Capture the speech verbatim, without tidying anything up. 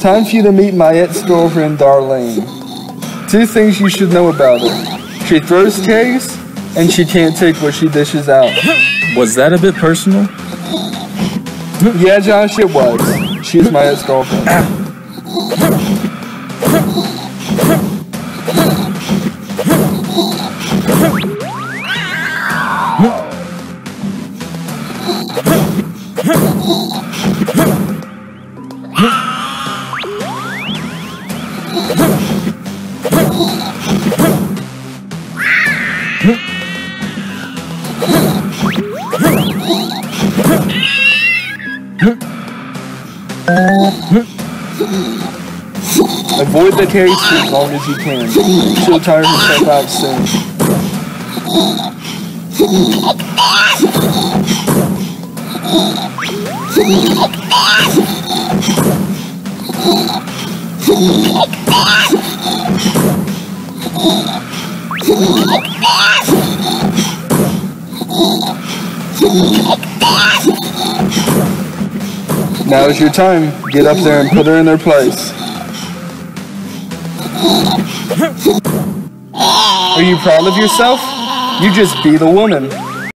Time for you to meet my ex-girlfriend, Darlene. Two things you should know about her. She throws cakes, and she can't take what she dishes out. Was that a bit personal? Yeah, Josh, it was. She's my ex-girlfriend. Avoid the case for as long as you can. She'll tire herself out soon. Now is your time. Get up there and put her in her place. Are you proud of yourself? You just be the woman.